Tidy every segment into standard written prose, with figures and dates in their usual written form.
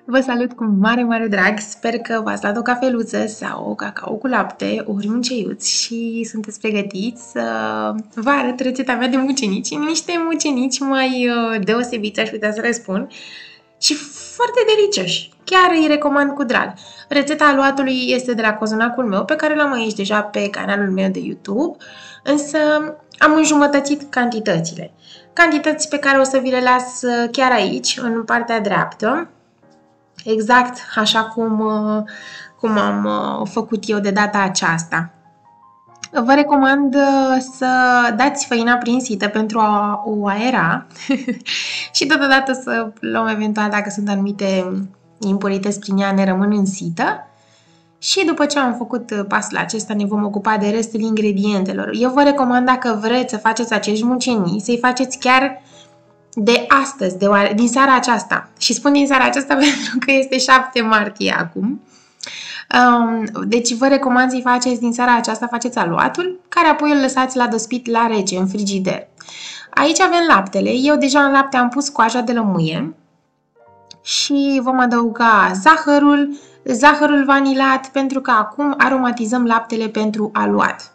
Vă salut cu mare, mare drag! Sper că v-ați luat o cafeluță sau o cacao cu lapte, ori un ceiuț și sunteți pregătiți să vă arăt rețeta mea de mucenici. Niște mucenici mai deosebiți, aș putea să le spun, și foarte delicioși. Chiar îi recomand cu drag. Rețeta aluatului este de la cozonacul meu, pe care l-am aici deja pe canalul meu de YouTube, însă am înjumătățit cantitățile. Cantități pe care o să vi le las chiar aici, în partea dreaptă. Exact așa cum am făcut eu de data aceasta. Vă recomand să dați făina prinsită pentru a o aera și totodată să luăm eventual, dacă sunt anumite impurități prin ea, ne rămân în sită. Și după ce am făcut pasul acesta, ne vom ocupa de restul ingredientelor. Eu vă recomand, dacă vreți să faceți acești mucenii, să-i faceți chiar de astăzi, din seara aceasta. Și spun din seara aceasta pentru că este 7 martie acum. Deci vă recomand să-i faceți din seara aceasta, faceți aluatul, care apoi îl lăsați la dospit la rece, în frigider. Aici avem laptele. Eu deja în lapte am pus coaja de lămâie și vom adăuga zahărul vanilat, pentru că acum aromatizăm laptele pentru aluat.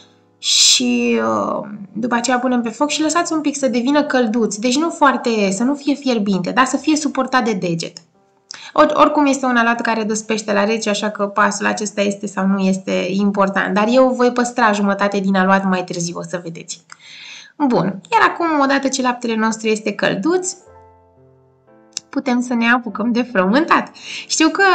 Și după aceea punem pe foc și lăsați un pic să devină călduț. Deci să nu fie fierbinte, dar să fie suportat de deget. Oricum este un aluat care dospește la rece, așa că pasul acesta este sau nu este important. Dar eu voi păstra jumătate din aluat mai târziu, o să vedeți. Bun, iar acum, odată ce laptele nostru este călduț, putem să ne apucăm de frământat. Știu că,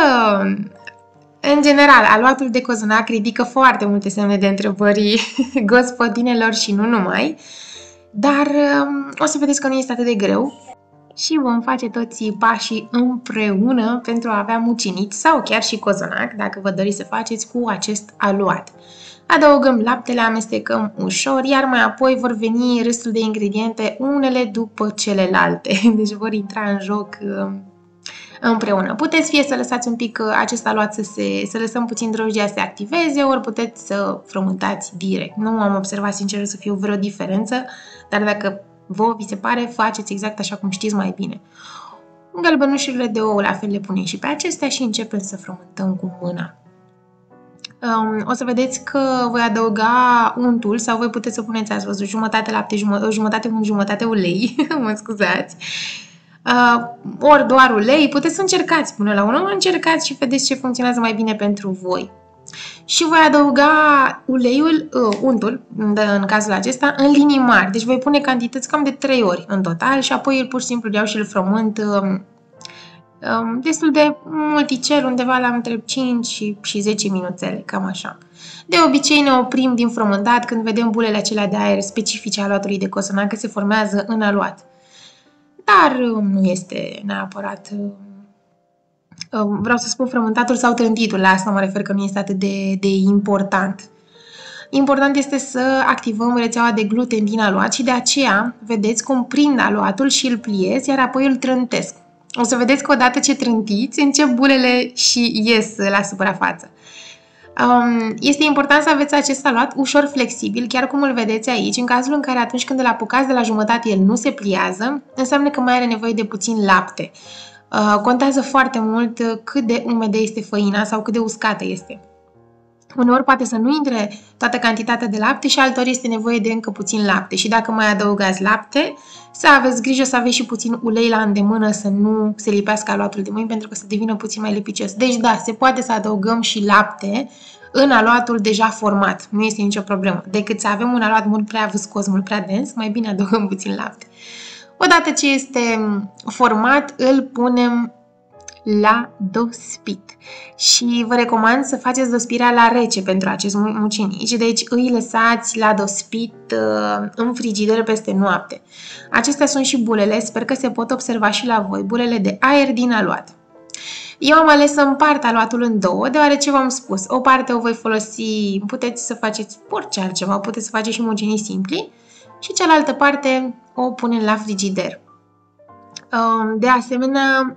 în general, aluatul de cozonac ridică foarte multe semne de întrebări gospodinelor și nu numai, dar o să vedeți că nu este atât de greu și vom face toți pașii împreună pentru a avea mucenici sau chiar și cozonac, dacă vă doriți să faceți cu acest aluat. Adăugăm laptele, amestecăm ușor, iar mai apoi vor veni restul de ingrediente, unele după celelalte, deci vor intra în joc împreună. Puteți fie să lăsați un pic acest aluat să lăsăm puțin drojdia să se activeze, ori puteți să frământați direct. Nu am observat, sincer, să fie vreo diferență, dar dacă vouă vi se pare, faceți exact așa cum știți mai bine. Gălbănușurile de ou la fel le punem și pe acestea și începem să frământăm cu mâna. O să vedeți că voi adăuga untul sau voi puteți să puneți, ați văzut, jumătate lapte, jumătate unt, jumătate ulei, mă scuzați. Ori doar ulei, puteți să încercați până la urmă, încercați și vedeți ce funcționează mai bine pentru voi. Și voi adăuga untul, în cazul acesta, în linii mari. Deci voi pune cantități cam de 3 ori în total și apoi îl pur și simplu iau și îl frământ destul de multicel, undeva la între 5 și 10 minuțele, cam așa. De obicei ne oprim din frământat când vedem bulele acelea de aer specifice aluatului de cozonac că se formează în aluat. Dar nu este neapărat, vreau să spun frământatul sau trântitul, la asta mă refer, că nu este atât de important. Important este să activăm rețeaua de gluten din aluat și de aceea vedeți cum prind aluatul și îl pliez, iar apoi îl trântesc. O să vedeți că odată ce trântiți, încep bulele și ies la suprafață. Este important să aveți acest aluat ușor flexibil, chiar cum îl vedeți aici. În cazul în care atunci când îl apucați de la jumătate el nu se pliază, înseamnă că mai are nevoie de puțin lapte. Contează foarte mult cât de umedă este făina sau cât de uscată este. Uneori poate să nu intre toată cantitatea de lapte și alteori este nevoie de încă puțin lapte. Și dacă mai adăugați lapte, să aveți grijă să aveți și puțin ulei la îndemână, să nu se lipească aluatul de mâini, pentru că să devină puțin mai lipicios. Deci da, se poate să adăugăm și lapte în aluatul deja format. Nu este nicio problemă. Decât să avem un aluat mult prea viscos, mult prea dens, mai bine adăugăm puțin lapte. Odată ce este format, îl punem la dospit. Și vă recomand să faceți dospirea la rece pentru acest mucenici, deci îi lăsați la dospit în frigider peste noapte. Acestea sunt și bulele, sper că se pot observa și la voi, bulele de aer din aluat. Eu am ales să împart aluatul în două, deoarece v-am spus, o parte o voi folosi, puteți să faceți orice altceva, puteți să faceți și mucenii simpli, și cealaltă parte o punem la frigider. De asemenea,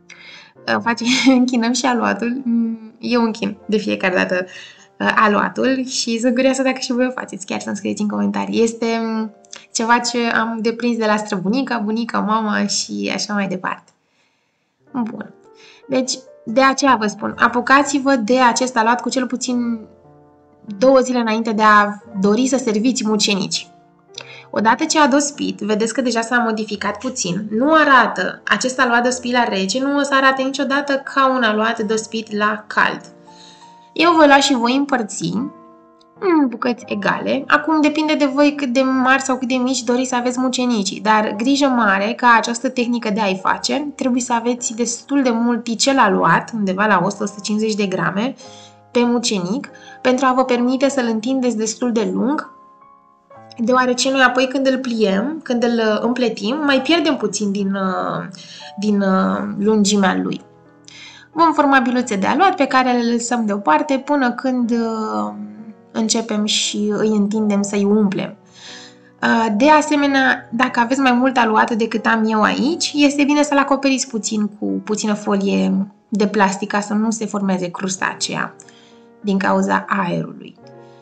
închinăm și aluatul. Eu închin de fiecare dată aluatul și sunt curioasă dacă și voi o faceți, chiar să-mi scrieți în comentarii. Este ceva ce am deprins de la străbunica, bunica, mama și așa mai departe. Bun. Deci, de aceea vă spun, apucați-vă de acest aluat cu cel puțin 2 zile înainte de a dori să serviți mucenici. Odată ce a dospit, vedeți că deja s-a modificat puțin. Nu arată, acest aluat dospit la rece nu o să arate niciodată ca un aluat dospit la cald. Eu voi lua și voi împărți în bucăți egale. Acum depinde de voi cât de mari sau cât de mici doriți să aveți mucenicii, dar grijă mare ca această tehnică de a-i face, trebuie să aveți destul de mult ticel aluat, undeva la 100-150 de grame pe mucenic, pentru a vă permite să-l întindeți destul de lung, deoarece noi apoi când îl pliem, când îl împletim, mai pierdem puțin din lungimea lui. Vom forma biluțe de aluat pe care le lăsăm deoparte până când începem și îi întindem să-i umplem. De asemenea, dacă aveți mai mult aluat decât am eu aici, este bine să-l acoperiți puțin cu puțină folie de plastic ca să nu se formeze crusta aceea din cauza aerului.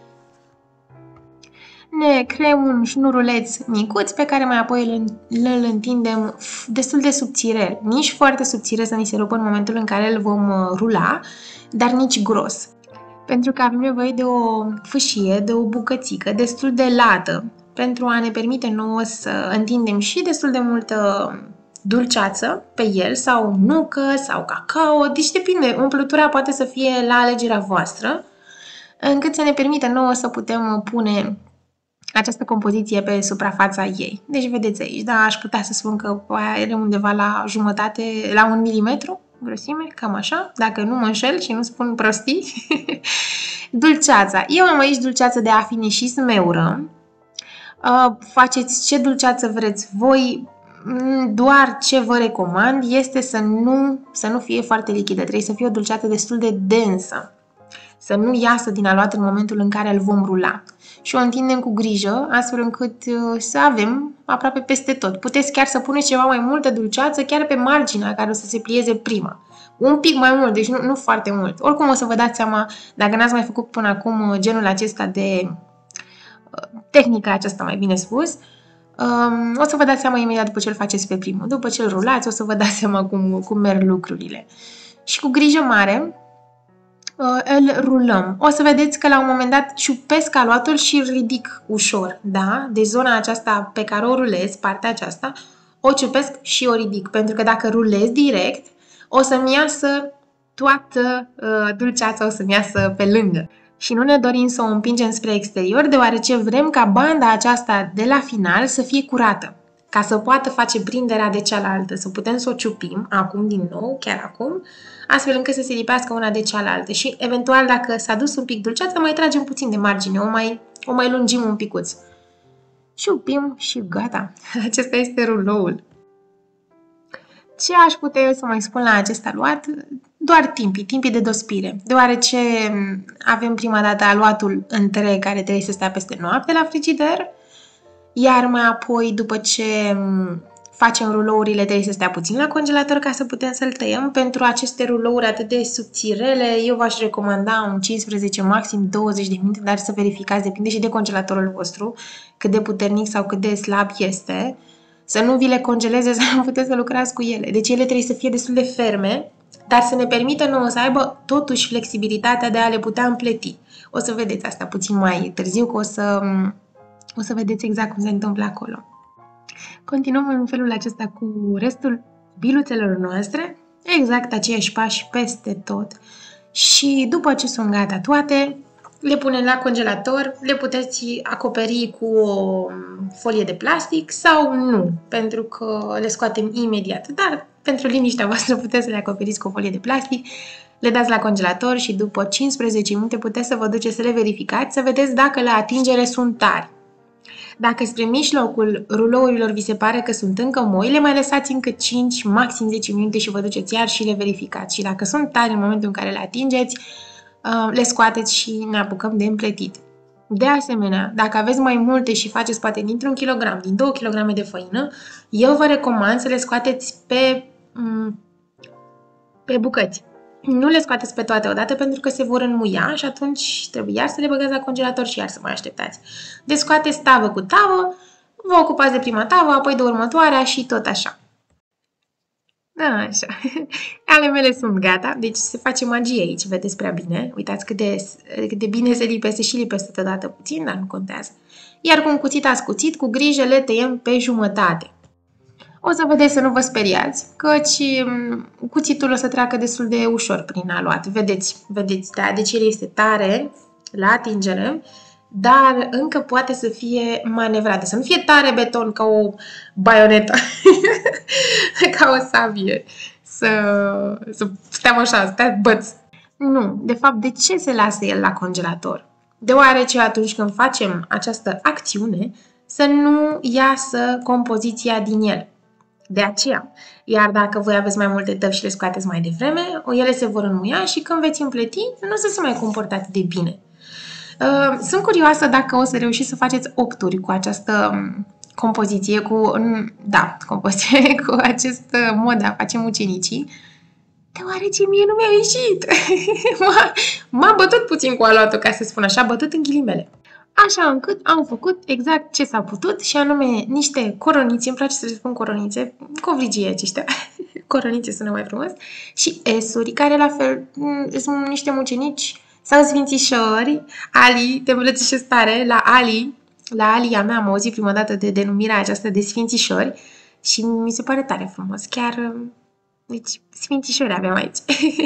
Ne creăm un șnuruleț micuț pe care mai apoi îl întindem destul de subțire, nici foarte subțire să ni se rupă în momentul în care îl vom rula, dar nici gros. Pentru că avem nevoie de o fâșie, de o bucățică destul de lată pentru a ne permite nouă să întindem și destul de multă dulceață pe el sau nucă sau cacao, deci depinde, umplutura poate să fie la alegerea voastră, încât să ne permită nouă să putem pune această compoziție pe suprafața ei. Deci vedeți aici, da, aș putea să spun că are undeva la jumătate, la 1 milimetru grosime, cam așa, dacă nu mă înșel și nu spun prostii. Dulceața. Eu am aici dulceață de afine și smeură. Faceți ce dulceață vreți voi, doar ce vă recomand este să nu fie foarte lichidă, trebuie să fie o dulceață destul de densă, să nu iasă din aluat în momentul în care îl vom rula. Și o întindem cu grijă, astfel încât să avem aproape peste tot. Puteți chiar să puneți ceva mai multă dulceață chiar pe marginea care o să se plieze prima. Un pic mai mult, deci nu foarte mult. Oricum o să vă dați seama, dacă n-ați mai făcut până acum genul acesta de tehnica aceasta, mai bine spus, o să vă dați seama imediat după ce îl faceți pe primul. După ce îl rulați, o să vă dați seama cum merg lucrurile. Și cu grijă mare îl rulăm. O să vedeți că la un moment dat ciupesc aluatul și îl ridic ușor, da? Deci zona aceasta pe care o rulez, partea aceasta, o ciupesc și o ridic. Pentru că dacă rulez direct, o să-mi iasă toată dulceața, o să-mi iasă pe lângă. Și nu ne dorim să o împingem spre exterior, deoarece vrem ca banda aceasta de la final să fie curată, ca să poată face prinderea de cealaltă, să putem să o ciupim acum din nou, chiar acum, astfel încât să se lipească una de cealaltă și eventual dacă s-a dus un pic dulceața, mai tragem puțin de margine, o mai lungim un picuț. Ciupim și gata. Acesta este ruloul. Ce aș putea eu să mai spun la acest aluat? Doar timpii de dospire, deoarece avem prima dată aluatul întreg care trebuie să stea peste noapte la frigider, iar mai apoi, după ce facem rulourile, trebuie să stea puțin la congelator ca să putem să-l tăiem. Pentru aceste rulouri atât de subțirele, eu v-aș recomanda un 15, maxim 20 de minute, dar să verificați, depinde și de congelatorul vostru, cât de puternic sau cât de slab este. Să nu vi le congeleze, să nu puteți să lucrați cu ele. Deci ele trebuie să fie destul de ferme, dar să ne permită nouă să aibă totuși flexibilitatea de a le putea împleti. O să vedeți asta puțin mai târziu, că o să vedeți exact cum se întâmplă acolo. Continuăm în felul acesta cu restul biluțelor noastre, exact aceiași pași peste tot. Și după ce sunt gata toate, le punem la congelator, le puteți acoperi cu o folie de plastic sau nu, pentru că le scoatem imediat. Dar pentru liniștea voastră puteți să le acoperiți cu o folie de plastic, le dați la congelator și după 15 minute puteți să vă duceți să le verificați, să vedeți dacă la atingere sunt tari. Dacă spre mijlocul rulourilor vi se pare că sunt încă moi, le mai lăsați încă 5, maxim 10 minute și vă duceți iar și le verificați. Și dacă sunt tari în momentul în care le atingeți, le scoateți și ne apucăm de împletit. De asemenea, dacă aveți mai multe și faceți poate dintr-1 kg, din 2 kg de făină, eu vă recomand să le scoateți pe bucăți. Nu le scoateți pe toate odată pentru că se vor înmuia și atunci trebuie iar să le băgați la congelator și iar să mai așteptați. Deci scoateți tavă cu tavă, vă ocupați de prima tavă, apoi de următoarea și tot așa. Așa. Ale mele sunt gata, deci se face magie aici, vedeți prea bine. Uitați cât de bine se lipește și lipește totodată puțin, dar nu contează. Iar cu un cuțit ascuțit, cu grijă le tăiem pe jumătate. O să vedeți să nu vă speriați, căci cuțitul o să treacă destul de ușor prin aluat. Vedeți, da, deci el este tare la atingere, dar încă poate să fie manevrat. Să nu fie tare beton ca o baionetă, ca o sabie. Să steam așa, să te băți. Nu, de fapt, de ce se lasă el la congelator? Deoarece atunci când facem această acțiune, să nu iasă compoziția din el. De aceea. Iar dacă voi aveți mai multe tăvi și le scoateți mai devreme, ele se vor înmuia și când veți împleti, nu o să se mai comporte atât de bine. Sunt curioasă dacă o să reușiți să faceți 8 uri cu această compoziție, cu acest mod de a face mucenicii, deoarece mie nu mi-a ieșit. M-am bătut puțin cu aluatul, ca să spun așa, bătut în ghilimele. Așa încât am făcut exact ce s-a putut și anume niște coronițe, îmi place să le spun coronițe, covrigii aceștia, coronițe sună mai frumos, și esuri, care la fel sunt niște mucenici sau sfințișori. Ali, te îmbrățișez tare, la Alia mea am auzit prima dată de denumirea aceasta de sfințișori și mi se pare tare frumos, chiar, deci, sfințișori aveam aici.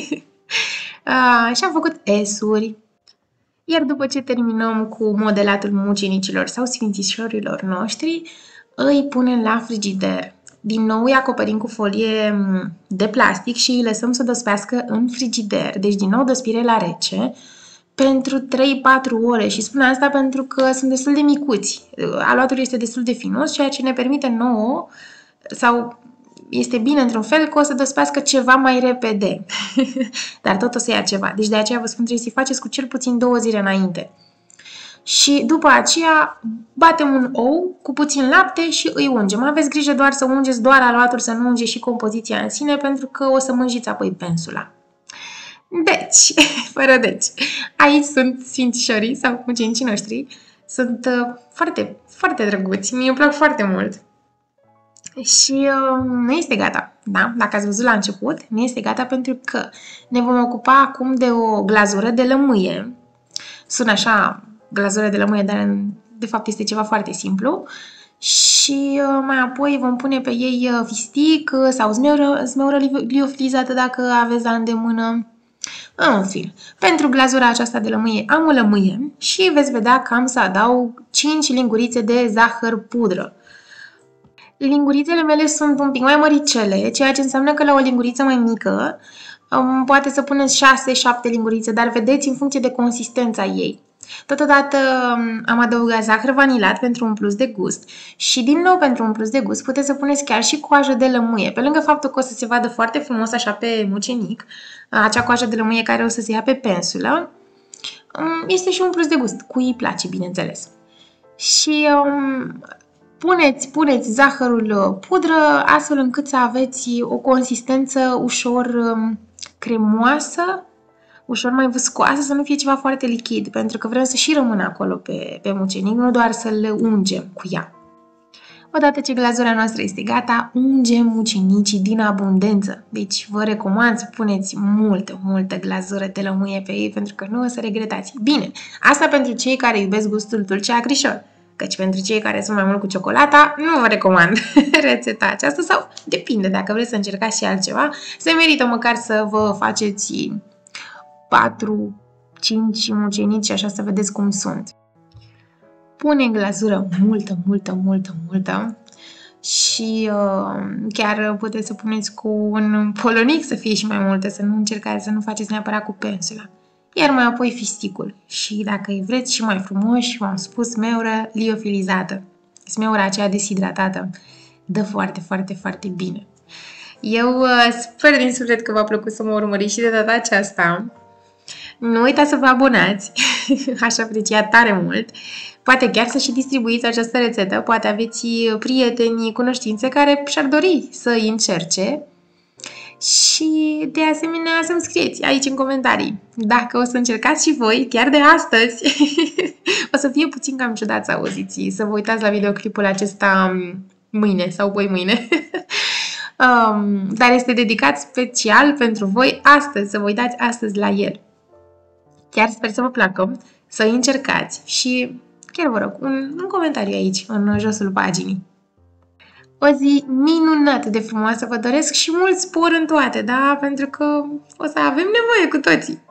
Și am făcut esuri. Iar după ce terminăm cu modelatul mucenicilor sau sfințișorilor noștri, îi punem la frigider. Din nou îi acoperim cu folie de plastic și îi lăsăm să dospească în frigider. Deci din nou dăspire la rece pentru 3-4 ore. Și spun asta pentru că sunt destul de micuți. Aluatul este destul de finos, ceea ce ne permite nouă, sau este bine într-un fel, că o să dospească ceva mai repede. Dar tot o să ia ceva. Deci de aceea vă spun, trebuie să-i faceți cu cel puțin 2 zile înainte. Și după aceea batem un ou cu puțin lapte și îi ungem. Aveți grijă doar să ungeți doar aluatul, să nu ungeți și compoziția în sine, pentru că o să mânjiți apoi pensula. Deci, fără deci, aici sunt sfințișorii sau mucenicii noștri. Sunt foarte, foarte drăguți. Mie îmi plac foarte mult. Și nu este gata, da? Dacă ați văzut la început, nu este gata pentru că ne vom ocupa acum de o glazură de lămâie. Sună așa, glazură de lămâie, dar de fapt este ceva foarte simplu. Și mai apoi vom pune pe ei fistic sau zmeură liofilizată dacă aveți la îndemână. În fine, pentru glazura aceasta de lămâie am o lămâie și veți vedea că am să adaug 5 lingurițe de zahăr pudră. Lingurițele mele sunt un pic mai măricele, ceea ce înseamnă că la o linguriță mai mică poate să puneți 6-7 lingurițe, dar vedeți în funcție de consistența ei. Totodată am adăugat zahăr vanilat pentru un plus de gust și din nou pentru un plus de gust puteți să puneți chiar și coajă de lămâie. Pe lângă faptul că o să se vadă foarte frumos așa pe mucenic, acea coajă de lămâie care o să se ia pe pensulă, este și un plus de gust, cui îi place, bineînțeles. Și puneți zahărul pudră astfel încât să aveți o consistență ușor cremoasă, ușor mai viscoasă, să nu fie ceva foarte lichid, pentru că vrem să și rămână acolo pe mucenic, nu doar să le ungem cu ea. Odată ce glazura noastră este gata, ungem mucenicii din abundență. Deci vă recomand să puneți multă glazură de lămâie pe ei, pentru că nu o să regretați. Bine, asta pentru cei care iubesc gustul dulce acrișor. Căci pentru cei care sunt mai mult cu ciocolata, nu vă recomand rețeta aceasta sau depinde, dacă vreți să încercați și altceva, se merită măcar să vă faceți 4-5 mucenici așa să vedeți cum sunt. Pune glazură multă și chiar puteți să puneți cu un polonic să fie și mai multe, să nu încercați, să nu faceți neapărat cu pensula. Iar mai apoi fisticul. Și dacă îi vreți și mai frumos, v-am spus, smeură liofilizată. Smeura aceea deshidratată. Dă foarte bine. Eu sper din suflet că v-a plăcut să mă urmăriți și de data aceasta. Nu uitați să vă abonați. Aș aprecia tare mult. Poate chiar să și distribuiți această rețetă. Poate aveți prieteni, cunoștințe care și-ar dori să îi încerce. Și de asemenea să-mi scrieți aici în comentarii dacă o să încercați și voi, chiar de astăzi. O să fie puțin cam ciudat să auziți, să vă uitați la videoclipul acesta mâine sau poi mâine. dar este dedicat special pentru voi astăzi, să vă uitați astăzi la el. Chiar sper să vă placă, să încercați și chiar vă rog un comentariu aici, în josul paginii. O zi minunată de frumoasă vă doresc și mult spor în toate, da? Pentru că o să avem nevoie cu toții.